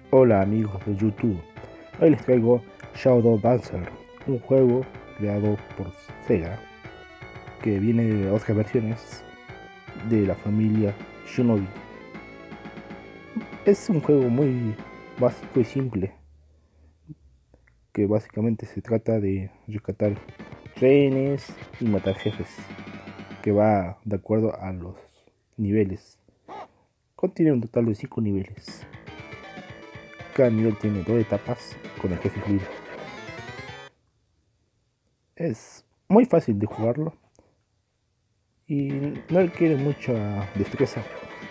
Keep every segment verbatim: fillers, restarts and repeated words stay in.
Hola amigos de YouTube, hoy les traigo Shadow Dancer, un juego creado por Sega que viene de otras versiones de la familia Shinobi. Es un juego muy básico y simple, que básicamente se trata de rescatar rehenes y matar jefes, que va de acuerdo a los niveles. Contiene un total de cinco niveles. Cada nivel tiene dos etapas con el jefe incluido. Es muy fácil de jugarlo y no requiere mucha destreza.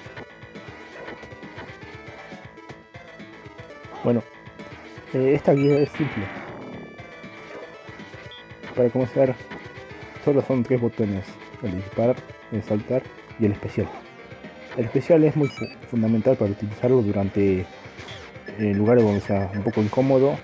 Bueno, eh, esta guía es simple. Para comenzar, solo son tres botones: el disparar, el saltar y el especial. El especial es muy fu fundamental para utilizarlo durante eh, lugares donde sea un poco incómodo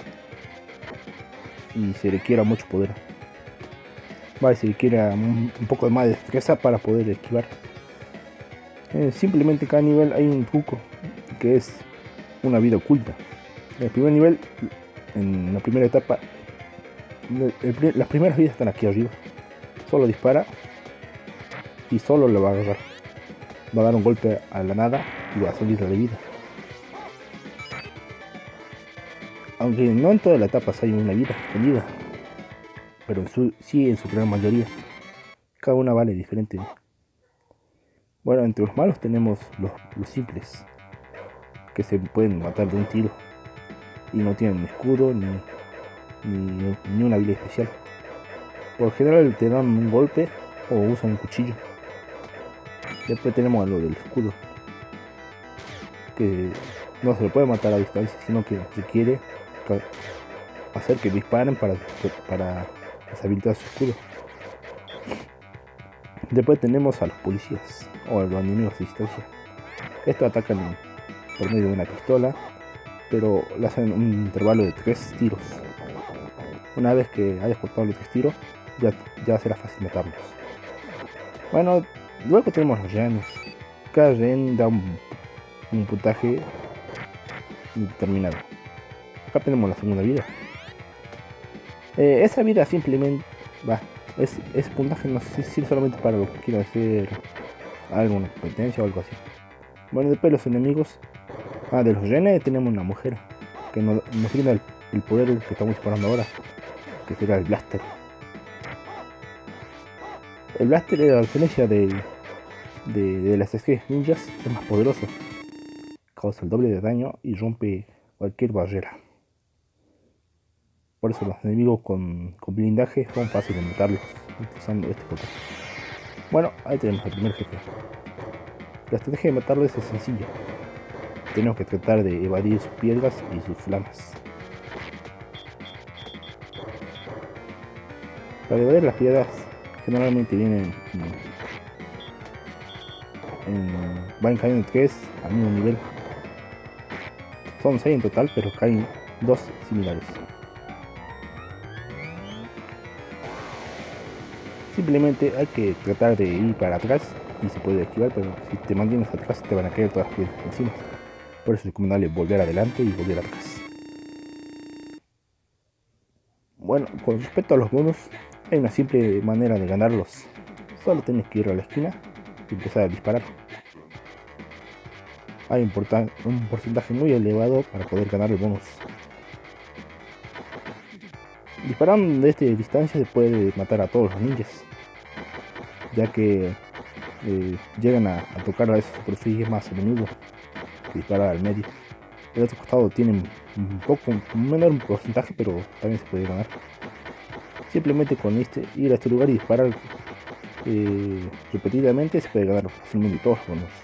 y se requiera mucho poder. Vale, se requiere un, un poco más de destreza para poder esquivar. Eh, simplemente cada nivel hay un truco que es una vida oculta. En el primer nivel, en la primera etapa, el, el, las primeras vidas están aquí arriba. Solo dispara y solo le va a agarrar. Va a dar un golpe a la nada y va a salir de la vida. Aunque no en todas las etapas hay una vida escondida, pero en su, sí en su gran mayoría. Cada una vale diferente. Bueno, entre los malos tenemos los, los simples, que se pueden matar de un tiro y no tienen ni escudo ni, ni, ni una habilidad especial. Por general te dan un golpe o usan un cuchillo. Después tenemos a lo del escudo, que no se le puede matar a distancia, sino que requiere hacer que disparen para, para deshabilitar su escudo. Después tenemos a los policías o a los enemigos a distancia. Estos atacan por medio de una pistola, pero le hacen un intervalo de tres tiros. Una vez que hayas cortado los tres tiros, ya, ya será fácil matarlos. Bueno, luego tenemos los rehenes. Cada rehén da un, un puntaje determinado. Acá tenemos la segunda vida. Eh, esa vida simplemente va. Es, es puntaje, no sé si solamente para lo que quiera hacer alguna competencia o algo así. Bueno, después los enemigos. Ah, de los rehenes tenemos una mujer que nos, nos brinda el, el poder que estamos disparando ahora, que será el blaster. El blaster, a diferencia de, de, de las esquís ninjas, es más poderoso. Causa el doble de daño y rompe cualquier barrera. Por eso los enemigos con, con blindaje son fáciles de matarlos utilizando este poder. Bueno, ahí tenemos el primer jefe. La estrategia de matarlos es sencilla. Tenemos que tratar de evadir sus piedras y sus flamas. Para evadir las piedras generalmente vienen en, en, van cayendo tres al mismo nivel. Son seis en total, pero caen dos similares. Simplemente hay que tratar de ir para atrás y se puede esquivar, pero si te mantienes atrás te van a caer todas las piedras encima. Por eso es recomendable volver adelante y volver atrás. Bueno, con respecto a los bonus, hay una simple manera de ganarlos. Solo tienes que ir a la esquina y empezar a disparar. Hay un, un porcentaje muy elevado para poder ganar el bonus. Disparando de esta distancia se puede matar a todos los ninjas, ya que eh, llegan a, a tocar a esa superficie más a menudo que disparar al medio. El otro costado tiene un poco un menor porcentaje, pero también se puede ganar. Simplemente con este ir a este lugar y disparar eh, repetidamente se puede ganar fácilmente todos los bonos.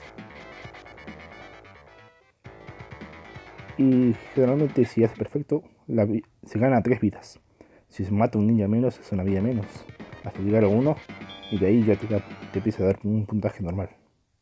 Y generalmente si es perfecto, la, se gana tres vidas. Si se mata un ninja menos, es una vida menos, hasta llegar a uno, y de ahí ya te, te empieza a dar un puntaje normal.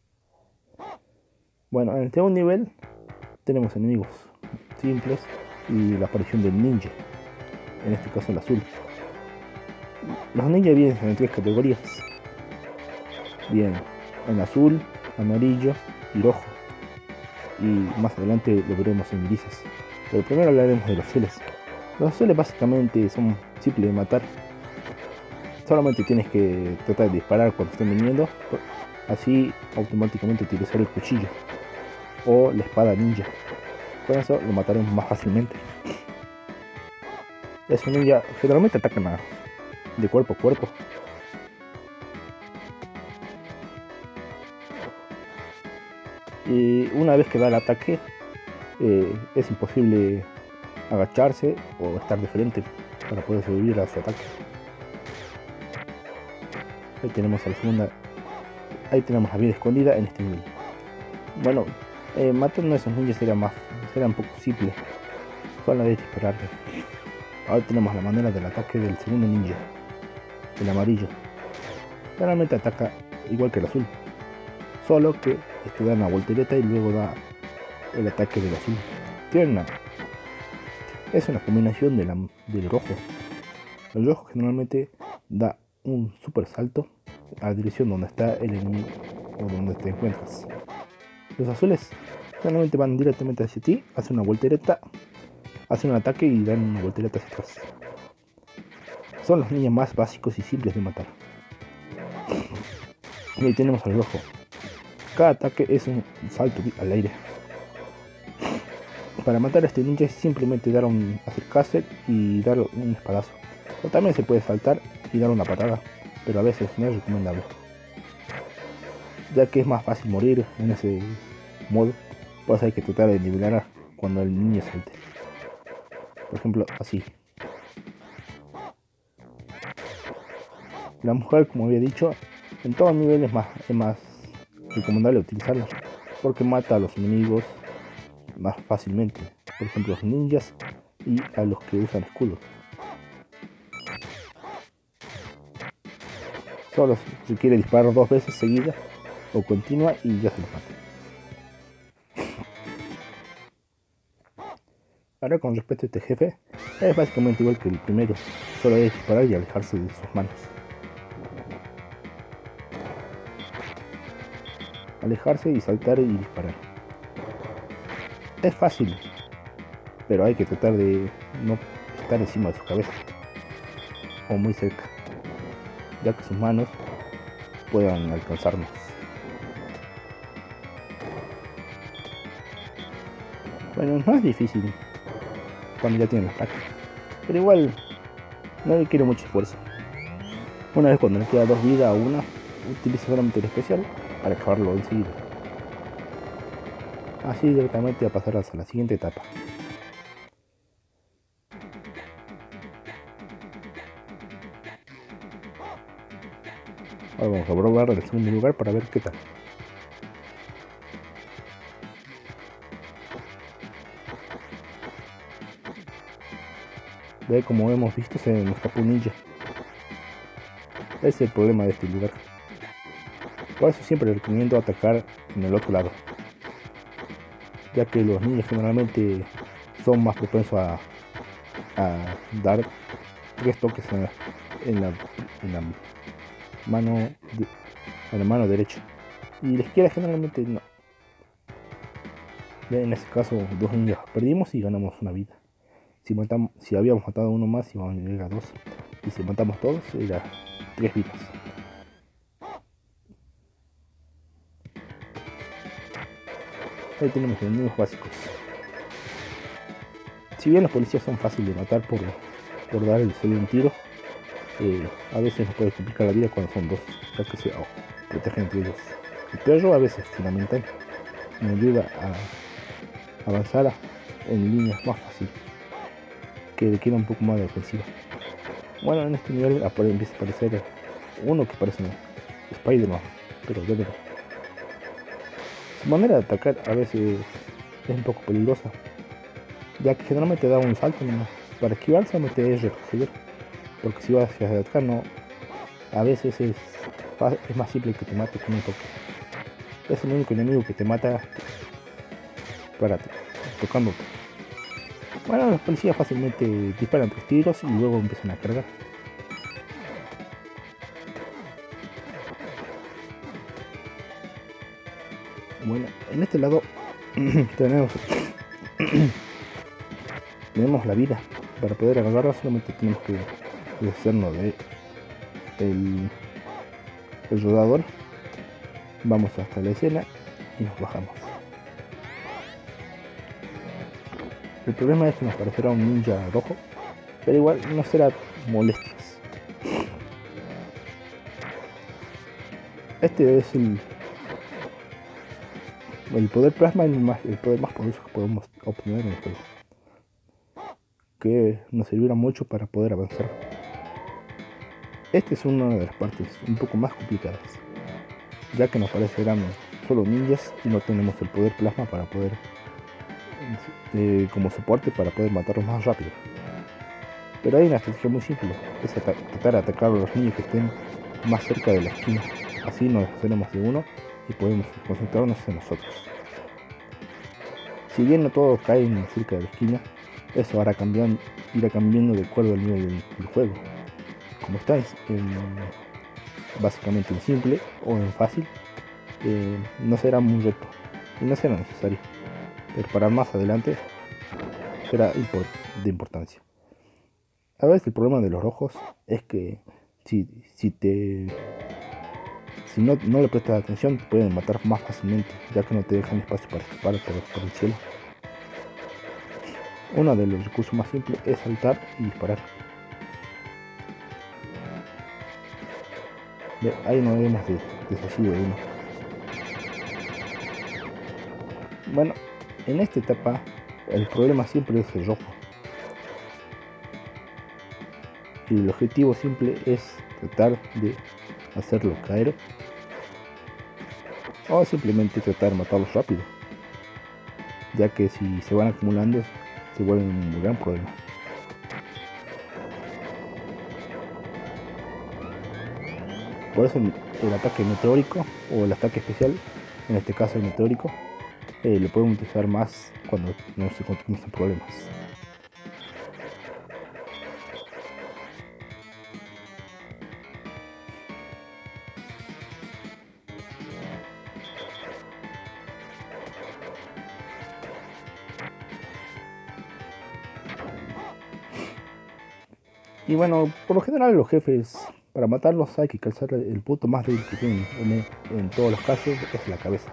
Bueno, en el segundo nivel tenemos enemigos simples y la aparición del ninja, en este caso el azul. Los ninjas vienen en tres categorías: bien en azul, amarillo y rojo. y más adelante lo veremos en grises. Pero primero hablaremos de los azules. Los azules básicamente son simples de matar. Solamente tienes que tratar de disparar cuando estén viniendo, así automáticamente utilizar el cuchillo o la espada ninja. Con eso lo mataremos más fácilmente. Es un ninja, generalmente atacan a, de cuerpo a cuerpo. Y una vez que da el ataque, eh, es imposible agacharse o estar de frente para poder sobrevivir a su ataque. Ahí tenemos a la segunda, ahí tenemos la vida escondida en este nivel. Bueno, eh, matando a esos ninjas será más, será un poco simple, solo de dispararle. Ahora tenemos la manera del ataque del segundo ninja, el amarillo. Generalmente ataca igual que el azul, solo que este da una voltereta y luego da el ataque del azul. Tiene una, es una combinación de la, del rojo. El rojo generalmente da un super salto a la dirección donde está el enemigo o donde te encuentras. Los azules generalmente van directamente hacia ti, hacen una voltereta, hacen un ataque y dan una voltereta hacia atrás. Son los ninjas más básicos y simples de matar. Y ahí tenemos al rojo. Cada ataque es un salto al aire. Para matar a este ninja es simplemente dar un acercarse y dar un espadazo. O también se puede saltar y dar una patada, pero a veces no es recomendable, ya que es más fácil morir en ese modo. Pues hay que tratar de nivelar cuando el niño salte. Por ejemplo, así. La mujer, como había dicho, en todos niveles es más, es más recomendable utilizarla, porque mata a los enemigos más fácilmente. Por ejemplo, los ninjas y a los que usan escudos. Solo se quiere disparar dos veces seguidas o continua y ya se los mata. Ahora con respecto a este jefe, es básicamente igual que el primero, solo es disparar y alejarse de sus manos. Alejarse y saltar y disparar. Es fácil, pero hay que tratar de no estar encima de su cabeza o muy cerca, ya que sus manos puedan alcanzarnos. Bueno, no es difícil cuando ya tienen la práctica, pero igual no le quiero mucho esfuerzo. Una vez cuando le queda dos vidas a una, utiliza solamente el especial para acabarlo enseguida. Así directamente a pasar hasta la siguiente etapa. Ahora vamos a probar el segundo lugar para ver qué tal. Ve, como hemos visto, se nos escapó un ninja. Ese es el problema de este lugar. Por eso siempre recomiendo atacar en el otro lado, ya que los ninjas generalmente son más propensos a, a dar tres toques en la, en la, en la mano de, a la mano derecha, y la izquierda generalmente no. En este caso dos ninjas perdimos y ganamos una vida. Si, matamos, si habíamos matado a uno más íbamos a llegar a dos, y si matamos todos era tres vidas. Ahí tenemos los enemigos básicos. Si bien los policías son fáciles de matar por, por dar el solo un tiro, eh, a veces nos puede complicar la vida cuando son dos, ya que se oh, protegen entre ellos. El perro a veces es fundamental, me ayuda a avanzar en líneas más fácil, que requiere un poco más de defensiva. Bueno, en este nivel empieza a aparecer uno que parece un Spider-Man, pero de verdad. Su manera de atacar a veces es un poco peligrosa, ya que generalmente da un salto nomás. Para esquivar solamente es retroceder, porque si vas hacia atrás no, a veces es, es más simple que te mate con un toque. Es el único enemigo que te mata para tocándote. Bueno, los policías fácilmente disparan tres tiros y luego empiezan a cargar. Bueno, en este lado tenemos tenemos la vida. Para poder agarrarla solamente tenemos que deshacernos de el, el rodador. Vamos hasta la escena y nos bajamos. El problema es que nos parecerá un ninja rojo, pero igual no será molestias. Este es el, el poder plasma, el, más, el poder más poderoso que podemos obtener en el juego, que nos servirá mucho para poder avanzar. Esta es una de las partes un poco más complicadas, ya que nos parecerán solo ninjas y no tenemos el poder plasma para poder eh, como soporte para poder matarlos más rápido. Pero hay una estrategia muy simple, es tratar de atacar a los niños que estén más cerca de la esquina. Así nos deshaceremos de uno y podemos concentrarnos en nosotros. Si bien no todos caen cerca de la esquina, eso hará cambiar, irá cambiando de acuerdo al nivel del, del juego. Como está en, básicamente en simple o en fácil, eh, no será un reto y no será necesario, pero para más adelante será import de importancia. A veces el problema de los rojos es que si, si te si no, no le prestas atención te pueden matar más fácilmente, ya que no te dejan espacio para escapar por, por el cielo. Uno de los recursos más simples es saltar y disparar. Ve, ahí nos hemos deshacido de uno. Bueno, en esta etapa el problema siempre es el rojo. Y el objetivo simple es tratar de hacerlo caer o simplemente tratar de matarlos rápido, ya que si se van acumulando se vuelven un gran problema. Por eso el, el ataque meteórico o el ataque especial, en este caso el meteórico, eh, lo podemos utilizar más cuando nos encontramos en problemas. Y bueno, por lo general los jefes, para matarlos hay que calzar el punto más débil que tienen en, en todos los casos, es la cabeza.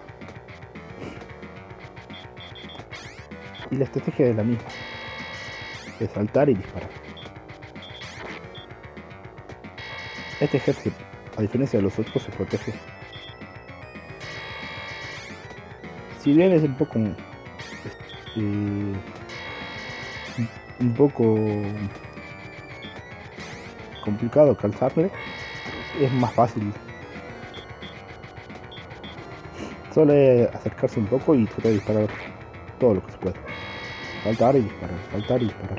Y la estrategia es la misma, es saltar y disparar. Este jefe, a diferencia de los otros, se protege. Si bien es un poco eh, un poco complicado calzarle, es más fácil. Solo es acercarse un poco y tratar de disparar todo lo que se pueda. Saltar y disparar, saltar y disparar.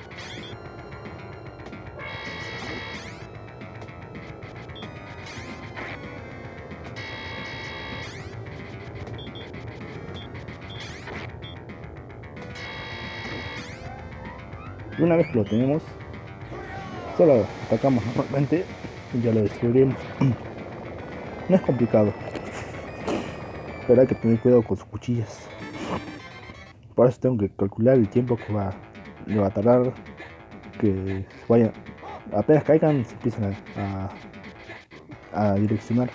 Y una vez que lo tenemos, solo atacamos normalmente y ya lo destruiremos. No es complicado, pero hay que tener cuidado con sus cuchillas. Por eso tengo que calcular el tiempo que va, le va a tardar que vayan, apenas caigan se empiezan a, a, a direccionar.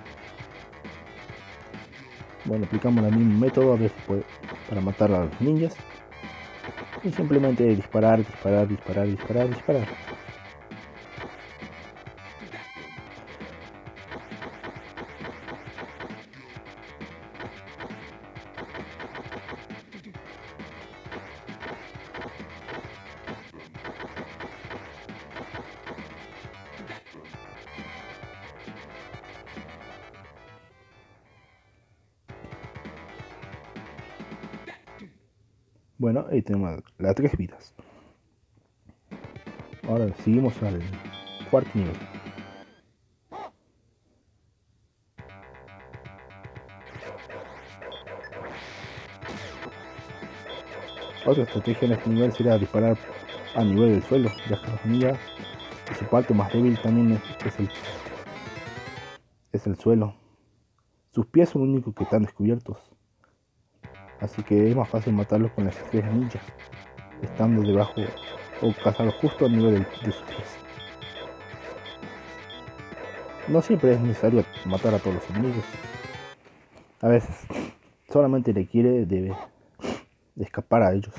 Bueno, aplicamos el mismo método a ver si puede, para matar a los ninjas. Y simplemente disparar, disparar, disparar, disparar, disparar. Bueno, ahí tenemos las tres vidas. Ahora seguimos al cuarto nivel. Otra estrategia en este nivel sería disparar a nivel del suelo, ya que los ninjas, su parte más débil también es, es, el, es el suelo. Sus pies son los únicos que están descubiertos. así que es más fácil matarlos con las estrellas ninja, estando debajo o cazarlos justo a nivel de, de sus pies. No siempre es necesario matar a todos los enemigos, a veces solamente requiere de, de escapar a ellos.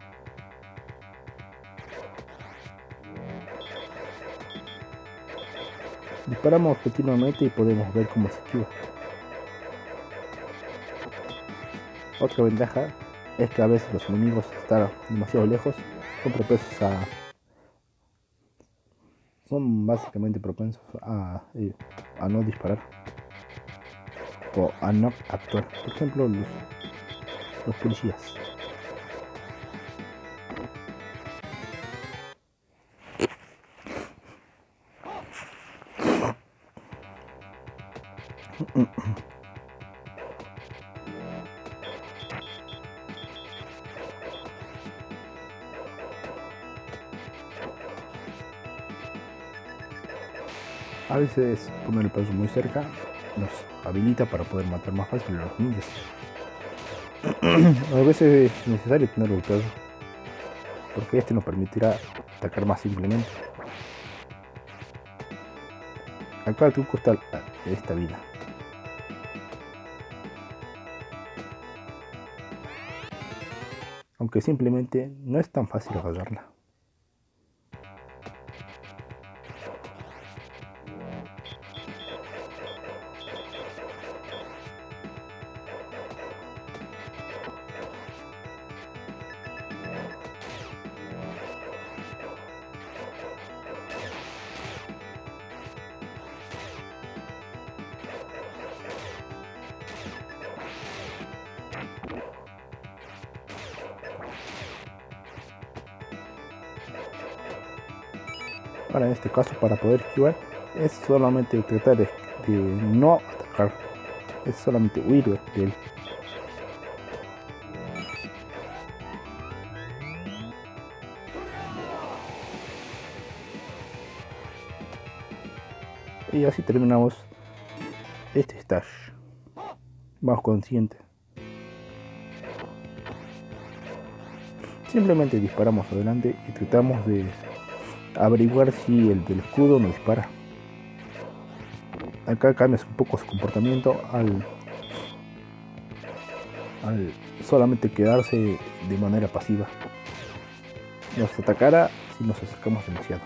Disparamos continuamente y podemos ver cómo se esquiva. Otra ventaja es que a veces los enemigos están demasiado lejos, son propensos a... son básicamente propensos a, eh, a no disparar o a no actuar. Por ejemplo, los, los policías. A veces poner el peso muy cerca nos habilita para poder matar más fácil a los ninjas. A veces es necesario tener el peso, porque este nos permitirá atacar más simplemente. Acá el truco está esta vida. Aunque simplemente no es tan fácil agarrarla. Ahora en este caso, para poder esquivar es solamente tratar de, de no atacar, es solamente huir de él. Y así terminamos este stage. Vamos con el siguiente. Simplemente disparamos adelante y tratamos de averiguar si el del escudo nos dispara. Acá cambias un poco su comportamiento al, al solamente quedarse de manera pasiva. Nos atacará si nos acercamos demasiado.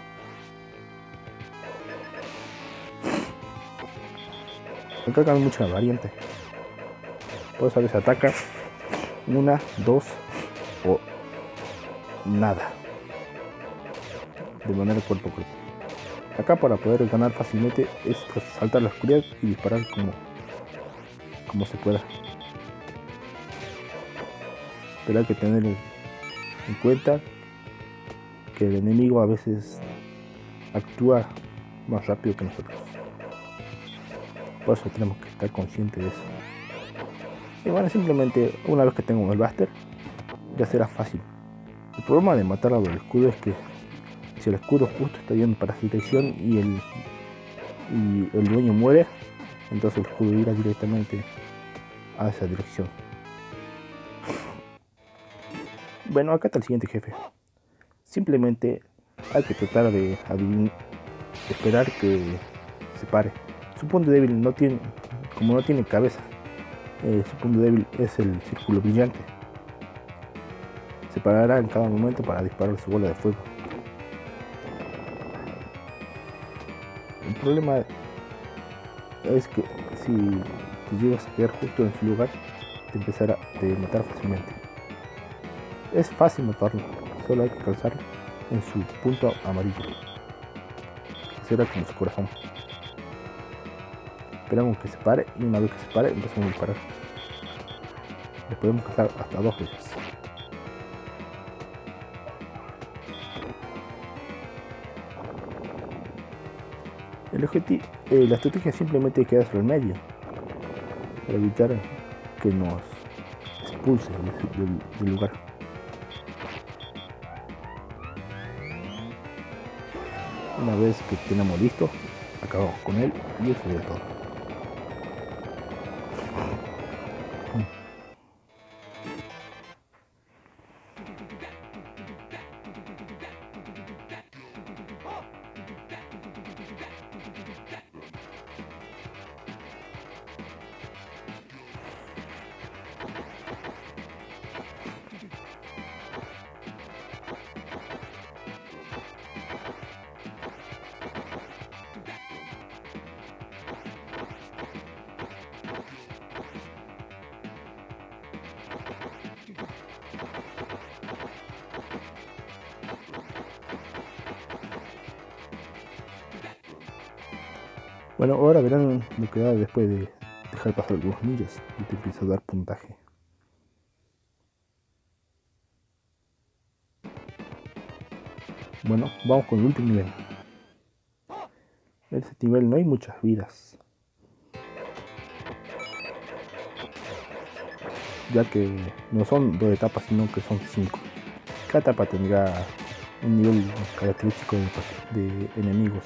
Acá cambia mucha variante. Puedes a veces ataca una, dos o nada, de manera cuerpo a cuerpo. Acá, para poder ganar fácilmente, es saltar la oscuridad y disparar como, como se pueda. Pero hay que tener en cuenta que el enemigo a veces actúa más rápido que nosotros. Por eso tenemos que estar conscientes de eso. Y bueno, simplemente una vez que tengo el Buster, ya será fácil. El problema de matar al escudo es que si el escudo justo está yendo para esa dirección y el, y el dueño muere, entonces el escudo irá directamente a esa dirección. Bueno, acá está el siguiente jefe. Simplemente hay que tratar de esperar que se pare. Su punto débil no tiene, como no tiene cabeza, eh, su punto débil es el círculo brillante. Se parará en cada momento para disparar su bola de fuego. El problema es que si te llegas a quedar justo en su lugar, te empezará a matar fácilmente. Es fácil matarlo, solo hay que calzar en su punto amarillo, que será como su corazón. Esperamos que se pare y una vez que se pare empezamos a disparar. Le podemos cazar hasta dos veces. El objetivo, eh, la estrategia simplemente es quedarse al medio para evitar que nos expulse del, del, del lugar. Una vez que tenemos listo, acabamos con él y eso sería todo. Bueno, ahora verán lo que da después de dejar pasar algunos ninjas y te empieza a dar puntaje. Bueno, vamos con el último nivel. En este nivel no hay muchas vidas, ya que no son dos etapas, sino que son cinco. Cada etapa tendrá un nivel característico de, de enemigos.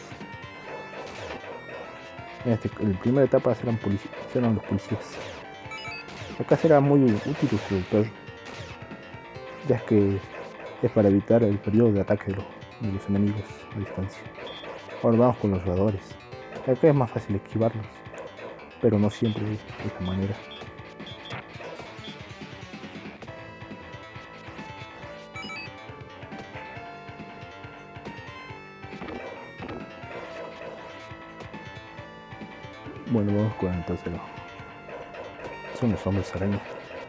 En este, en la primera etapa serán, serán los policías. Acá será muy útil el perro, ya que es para evitar el periodo de ataque de los, de los enemigos a distancia. Ahora vamos con los roedores. Acá es más fácil esquivarlos, pero no siempre de esta manera. Bueno, vamos con el tercero. Son los hombres araña.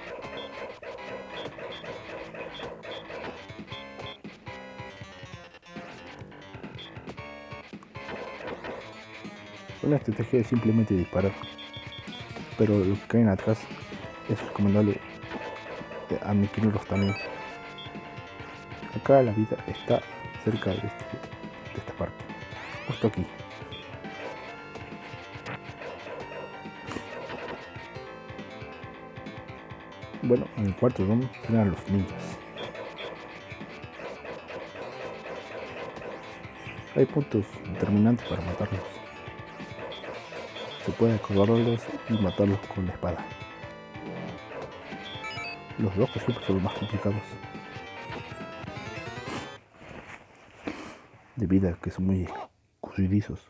Una estrategia es simplemente disparar, pero los que caen atrás es recomendable aniquilarlos también. Acá la vida está cerca de, este, de esta parte, justo aquí. Bueno, en el cuarto room serán los ninjas. Hay puntos determinantes para matarlos. Se puede acordarlos y matarlos con la espada. Los rojos siempre son los más complicados, debido a que son muy escurridizos.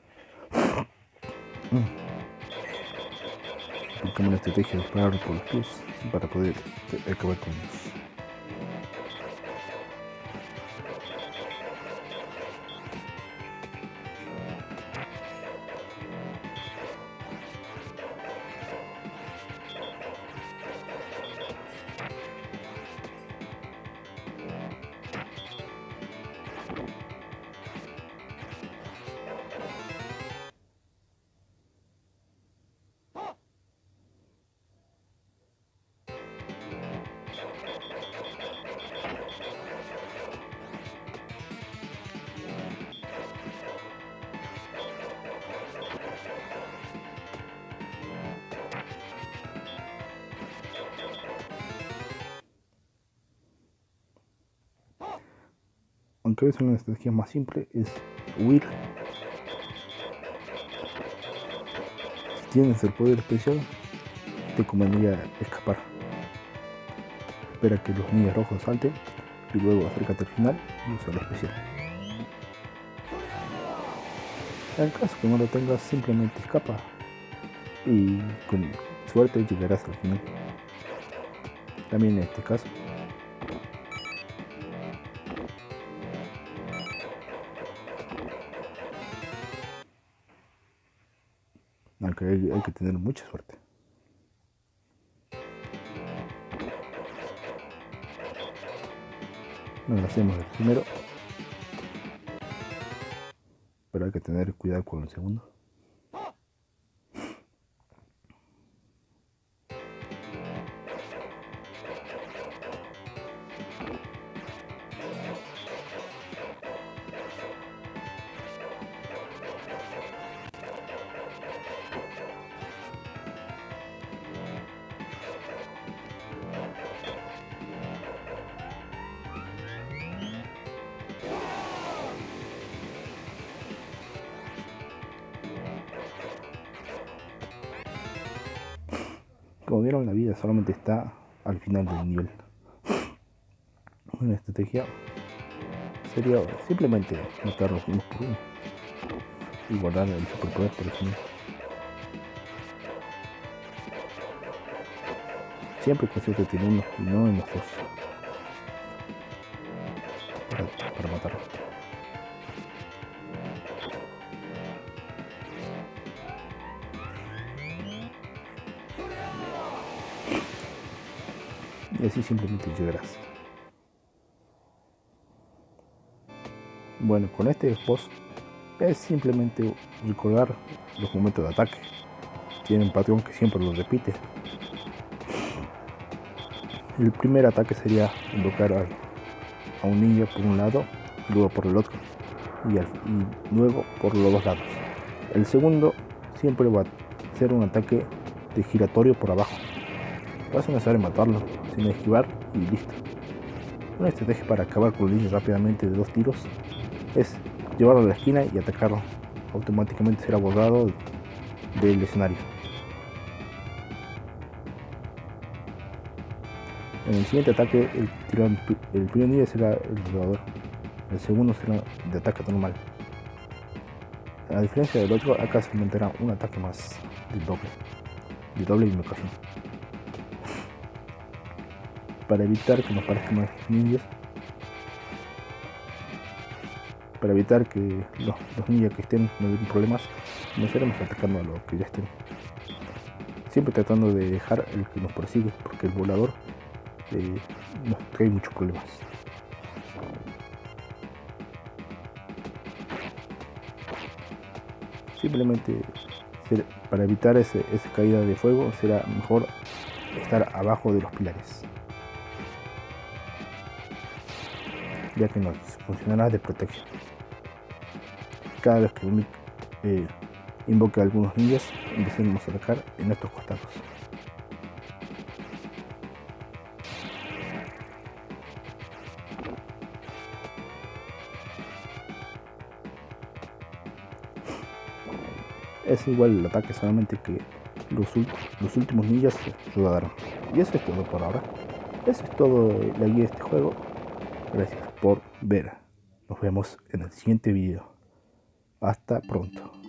Aplicamos la estrategia de disparar por los pies para poder acabar con ellos. Aunque a veces una estrategia más simple es huir. Si tienes el poder especial, te convendría escapar. Espera que los niños rojos salten y luego acércate al final y usa el especial. En caso que no lo tengas, simplemente escapa y con suerte llegarás al final. También en este caso, aunque hay, hay que tener mucha suerte. Nos lo hacemos el primero, pero hay que tener cuidado con el segundo. Como vieron, la vida solamente está al final del nivel. Una estrategia sería simplemente matarlos uno por uno y guardar el superpoder por el final. Siempre consiste en uno y no en los dos para, para matarlos. Y así simplemente llegarás. Bueno, con este boss es simplemente recordar los momentos de ataque. Tiene un patrón que siempre lo repite. El primer ataque sería invocar a, a un ninja por un lado y luego por el otro, y, al, y luego por los dos lados. El segundo siempre va a ser un ataque de giratorio por abajo. No es necesario matarlo, sino esquivar y listo. Una estrategia para acabar con el ninja rápidamente de dos tiros es llevarlo a la esquina y atacarlo. Automáticamente será borrado del escenario. En el siguiente ataque, el, tirón, el primer ninja será el volador, el segundo será de ataque normal. A diferencia del otro, acá se aumentará un ataque más del doble, de doble invocación. Para evitar que nos parezcan más ninjas, para evitar que los, los ninjas que estén no den problemas, nos estaremos atacando a los que ya estén. Siempre tratando de dejar el que nos persigue, porque el volador eh, nos trae muchos problemas. Simplemente para evitar ese, esa caída de fuego será mejor estar abajo de los pilares, ya que nos funcionará de protección. Cada vez que eh, invoque a algunos ninjas, empecemos a atacar en estos costados. Es igual el ataque, solamente que los, los últimos ninjas rodaron. Y eso es todo por ahora. Eso es todo la guía de este juego. Gracias por ver. Nos vemos en el siguiente video. Hasta pronto.